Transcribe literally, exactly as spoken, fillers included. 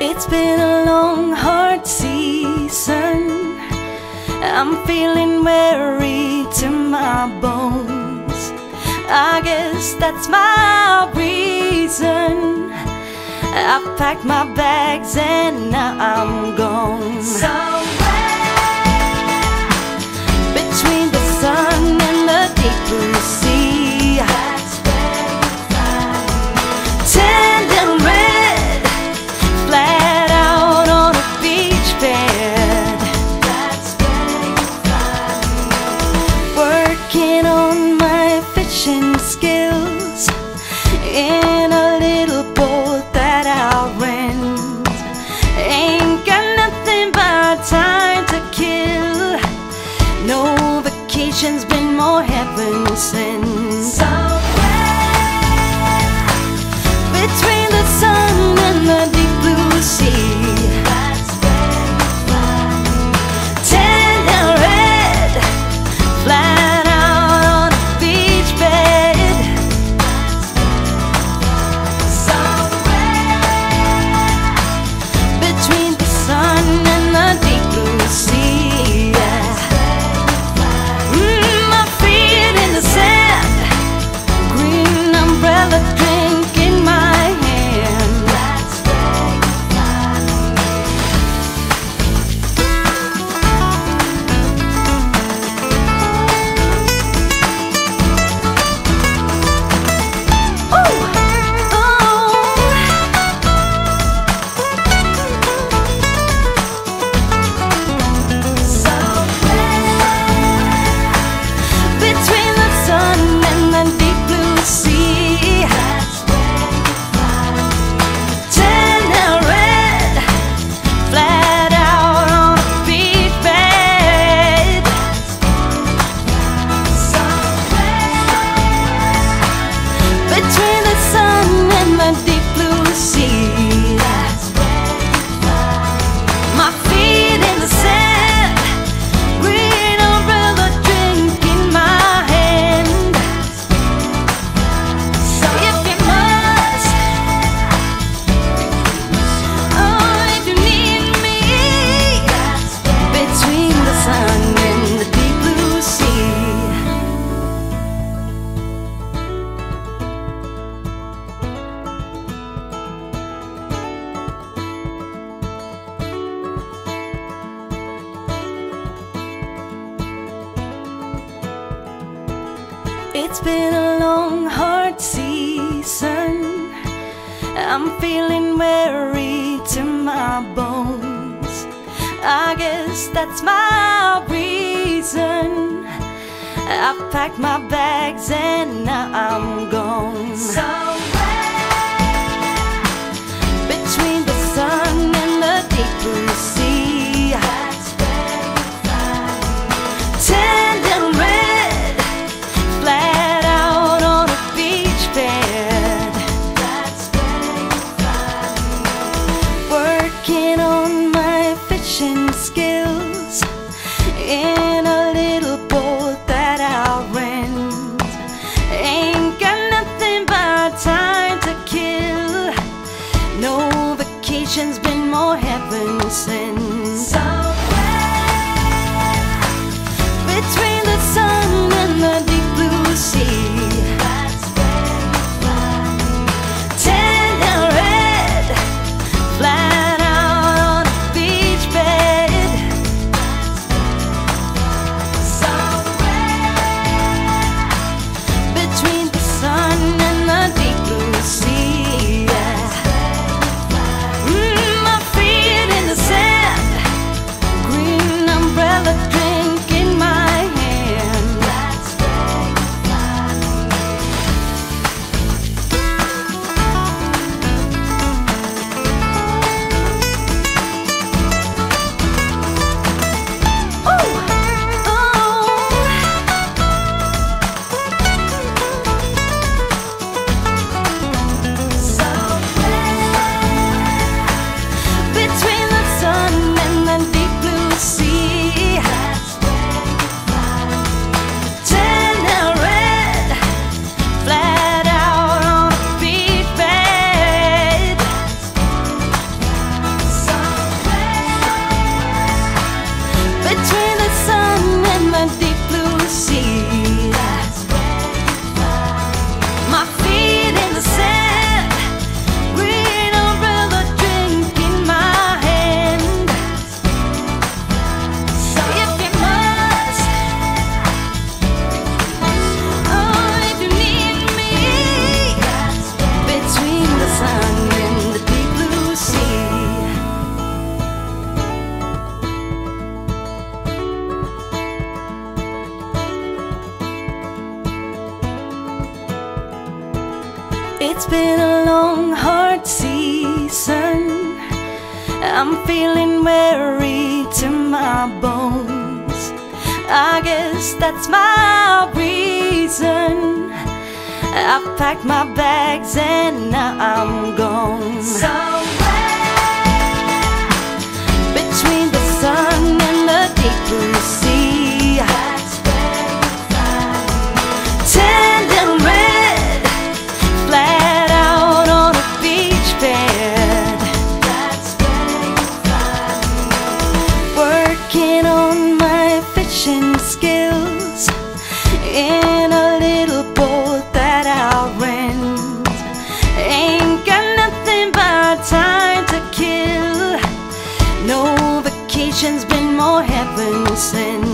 It's been a long, hard season. I'm feeling weary to my bones. I guess that's my reason. I've packed my bags and now I'm gone. Somewhere between the sun and the deep blue sea, that's where you find me. Tanned and red, flat out on a beach bed, that's where you find me. Working on my fishing skills in a little boat that I rent. Ain't got nothing but time to kill. No vacation's been more heaven sent. Somewhere between the sun and the deep blue sea, that's where you find me. Tanned and red, flat out on a beach bed, between the sun and the deep blue sea, yeah. Mm, my feet in the sand, green umbrella drink in my hand, that's where you find me. Ooh, between the sun and the deep blue sea, that's where you find me. Tanned and red, flat out on a beach bed, between the sun and the deep blue sea, that's where you find me. My feet in the sand, green umbrella drink in my hand. So if you must, oh, if you need me, between the sun and the deep blue sea. It's been a long, hard season. I'm feeling weary to my bones. I guess that's my reason. I've packed my bags and now I'm gone. Somewhere between the sun and the deep blue sea, that's where you find me. Tanned and red, flat out on a beach bed, that's where you find me. Working on my fishing skills in a little boat that I rent. Ain't got nothing but time to kill. No vacation's been more heaven sent. feeling weary to my bones. I guess that's my reason. I've packed my bags and now I'm gone. Somewhere between the sun and the deep blue sea, that's where you find me. Tender red, flat out on a beach bed, that's where you find me. Working on my fishing skills in a little boat that I'll rent. Ain't got nothing but time to kill. No vacation's been more heaven sent.